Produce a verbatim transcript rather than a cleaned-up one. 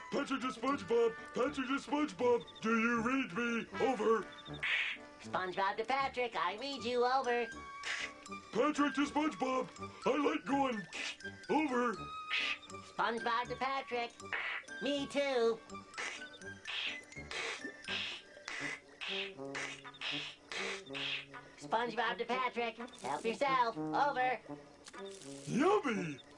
Patrick to Spongebob. Patrick to Spongebob. Do you read me? Over. SpongeBob to Patrick, I read you over. Patrick to SpongeBob. I like going over. SpongeBob to Patrick, me too. SpongeBob to Patrick, help yourself, over. Yummy!